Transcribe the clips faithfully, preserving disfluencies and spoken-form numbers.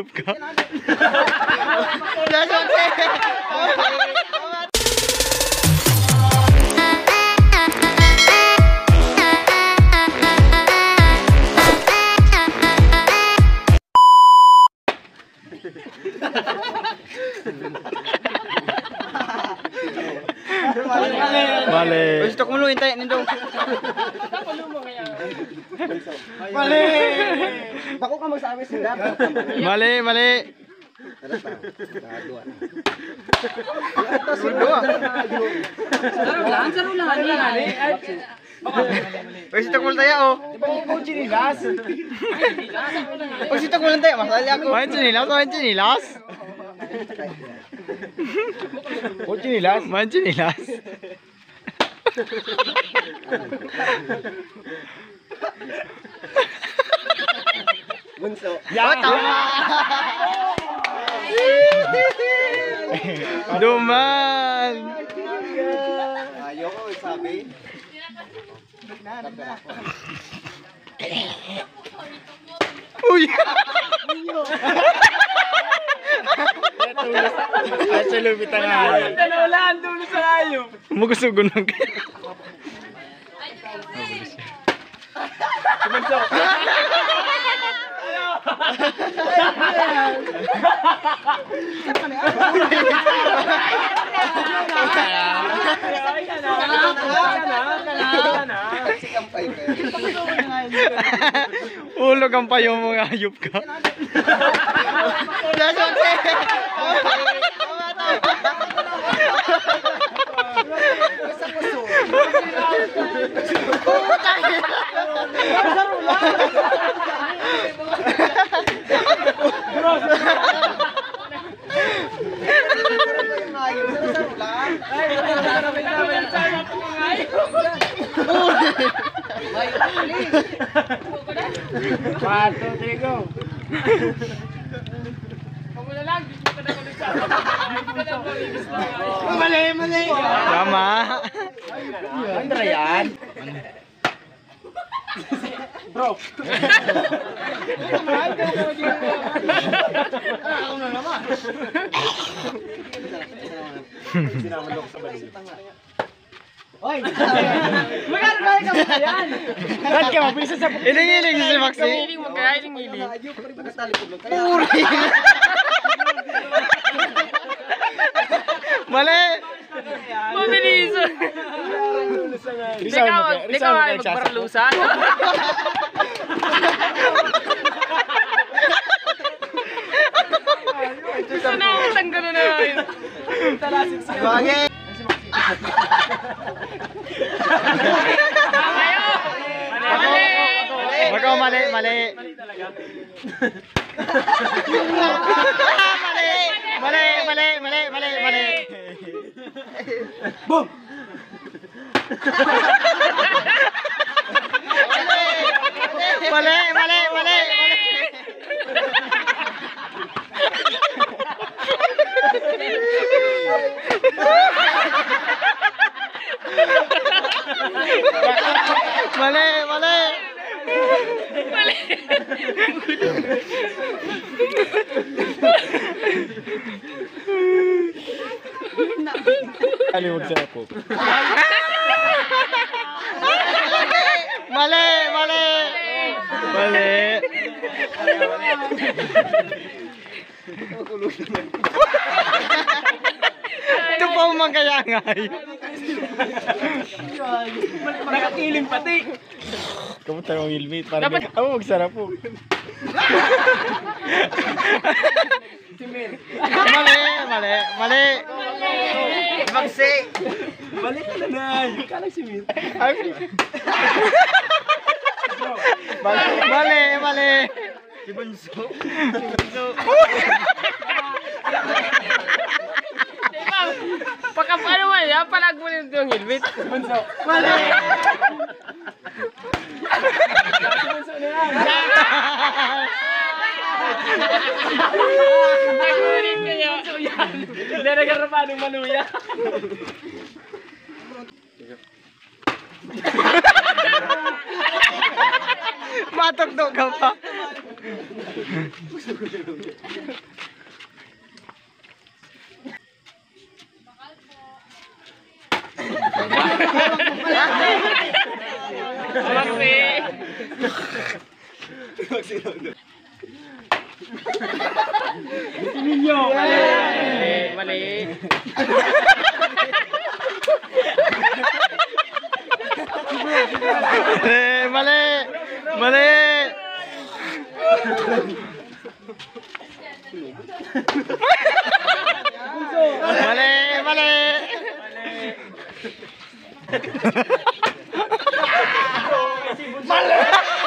hayop ka. Mali. Gusto ko mulu hintay nindong. Mali. Bako ka magsabi sila. Mali, mali. Ito sudo. Saro lang, saro lang ani. Gusto ko mulu tayo oh. Ikaw chinilas. Gusto ko mulu tayo, masali ako. Main chinilas, main chinilas. Oh chinilas. Main chinilas. Bunso. Oh, tama. Duman. Ayoko sabi. Uy. Ay, sa lupit ang hayop. Tanolan, dulo sa hayop. Magusugon lang kayo. Ulog ang payo mo nga hayop ka. One, two, three, go. Mali, mali. Tama. Andra yan. Bro. Ako na naman. Sinamalok sa balik. Hoy! Magkano ba ka ba yan? Ba't ka mabilis sa pagkakas? Iling-iling si Maxi. Iling mo kaya iling-iling. Puri. Mali. Mabilis. Rizal mo ka. Ikaw ay magparalusan. Gusto na ako tanggal na yun. Bagay! Tama yun. Mali. Wag ako mali, mali. Mali. Mali, mali, mali, mali, mali. Boom! Mali, mali, mali. Mali, mali. Mali. Aliwag sa ako. Mali, mali. Mali. Ito pa umang kaya ngay. Nakakiling pati. Kamusta ang ilmit? Parang ako magsarap po. Mali, mali, mali. Magsi. Mali ka na na. Kalang si Mir. Mali, mali. Si Bunso. Pagka ano man yan, palag mo nito yung helmet. Bunso. Mali. Bunso na yan. Nagulit ka niya. Hindi nagarapan ng manuya. Matugtog ka pa. Ninyo. Mali. Mali. Eh, mali! Mali! Mali! Mali! Mali!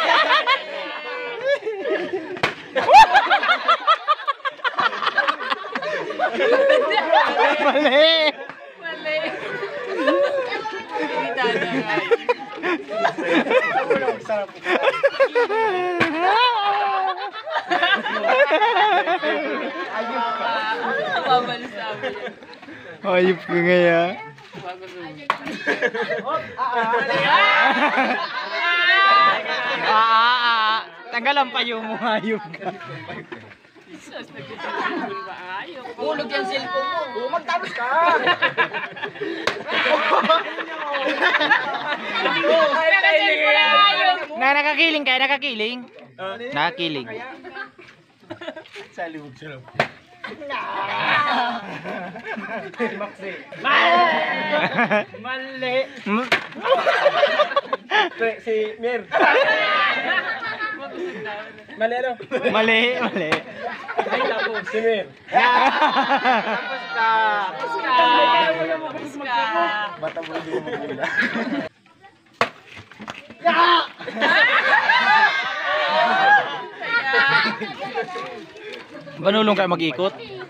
Mali! Mali. Hindi talaga. Mababalis namin. Ayop ka ngaya. Ah, ah, ah. Tanggalan pa yung mga ayop ka. Jesus, nagkakaroon ba ayaw? Hulog yung cellphone mo. Oo, magtapos ka. Na nakakiling kayo, nakakiling. Nakakiling. Sa libog sarap. Mali. Si Mir. Mali ano? Mali, mali. Ay, tapos si Mir. Tapos ka. Tapos ka. Tapos ka. Bata mo hindi mo magila. Banulong kayo mag-ikot?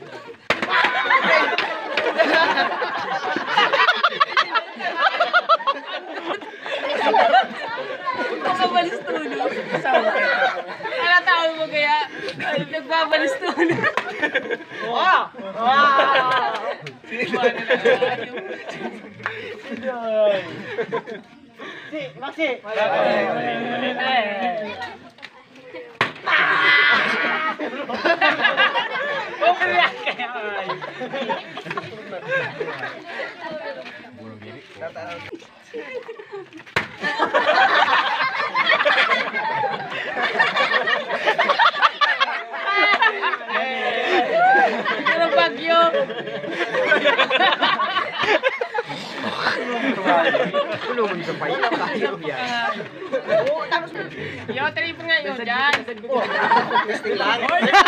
Nagbabalis tulog. Ano tawag mo kaya? Nagbabalis tulog. Wow! Wow! Si, Maxi! Ano bagyo? Tulungan sa payo. Tayo yan. Yo, trip ngayon dyan. Testing lang.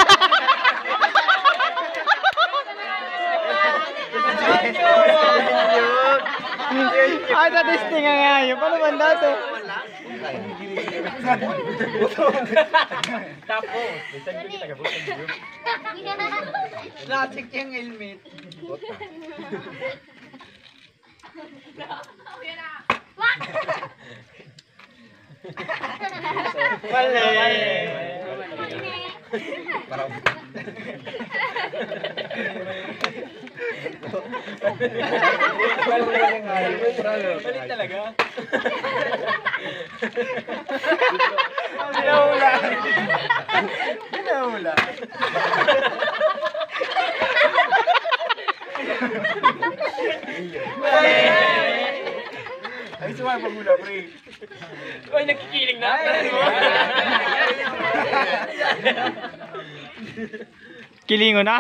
Ay, na-testing nga nga yun. Paano man dato? Tapos, plastic yung helmet. Mali. Mali talaga. Pinahula. Pinahula. Ay, sumay pagmula, pre. Uy, nagkikiling na. Kilingo na?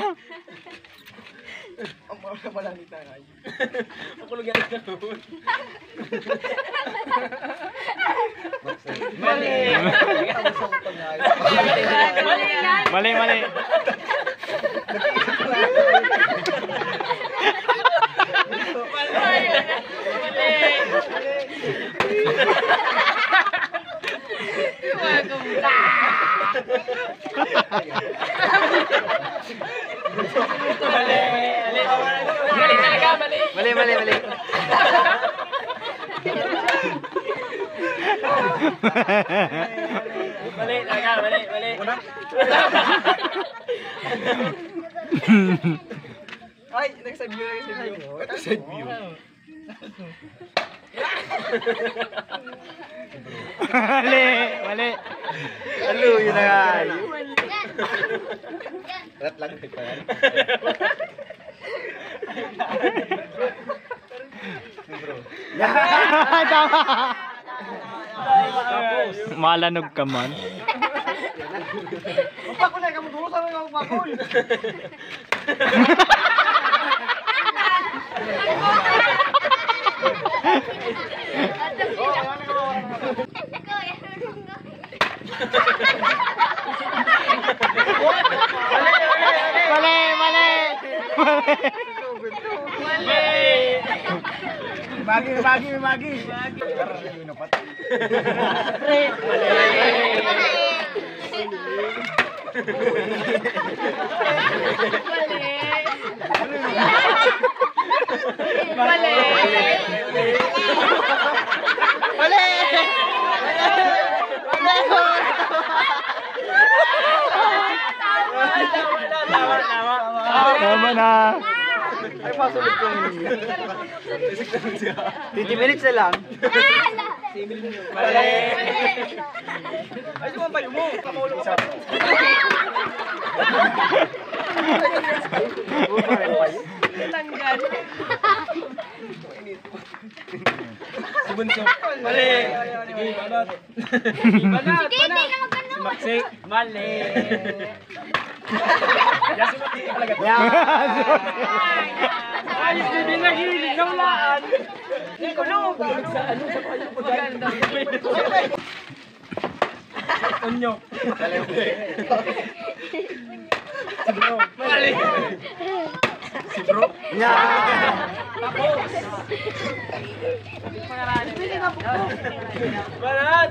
Ang mga malangita nga yun. Ako lang yan na doon. Mali! Mali, mali. Mali talaga, mali. Mali, mali, mali. Mali talaga, mali, mali. Ay, nag-side view, nag-side view. Ito side view. Mali, mali. Halo, yun na nga. Mali. Rat lang pa yan. Tama. Malanog ka man. Bakul na kamu dulu sama kamu bakul. Mali, mali. Bagi, bagi, bagi. Mali. Mali. Tama na. Ay, masulit ko yun. twenty minutes na lang. Mali. Ay, sumampayo mo. Kamaulo ka pa. Tanggal. Subunso. Mali. Sige, banat. Banat, banat. Si Maxi. Mali. Yan si Maxi talaga. Ay, hindi na hilig ng laan. Hindi ko no. Sa ano sa kanya maganda. Onyo. Si bro. Mali. Si bro. Nya. Tapos. Barat.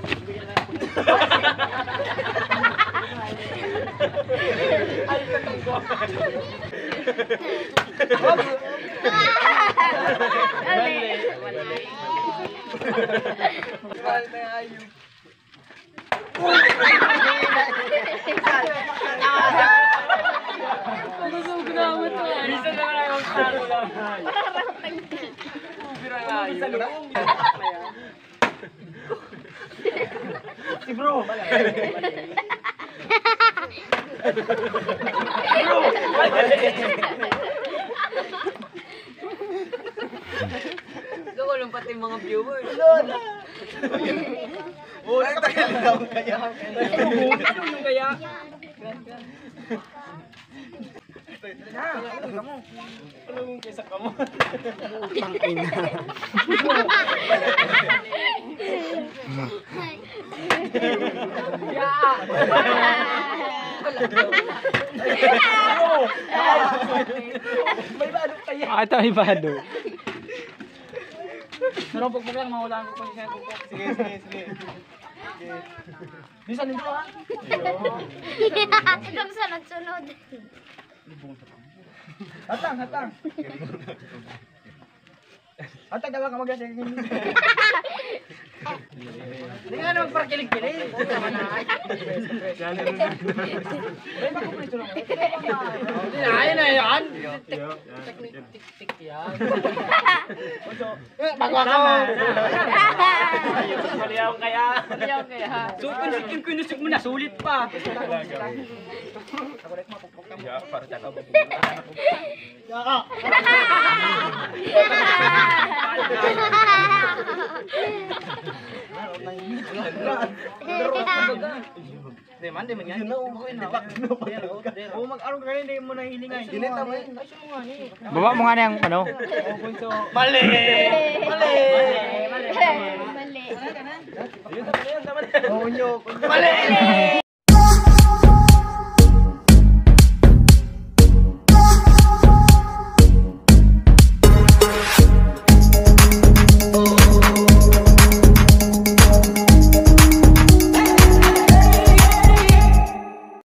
Ay, katunggo. Bisa na lang ang talo lang. Bisa lubong. Si bro. Bro. Gawalong pati mga viewers. Oh, nagtagal daw kaya. Ano kaya? Ano mong kaysa ka mo? May bado kaya. Ah, ito ay bado. Pero pag lang mahulaan ko pa siya kung sige sige sige. Bisa nito ha. Ikaw sa nagsunod. Hatang hatang. Hatang ka lang ka mag-asa. Hindi nga naman para kilig-kilig. Ayun na yan. Tik-tik yan. Bago ako. Maliyaw kaya. Ayaw kaya. So, pinsikin ko inusik mo na, sulit pa. Hindi man, hindi man yan. Oo, mag-arong kayo, hindi mo nahilingan. Ginita mo yun. Baba mo nga na yung ano. Mali! Mali! Mali. Mali!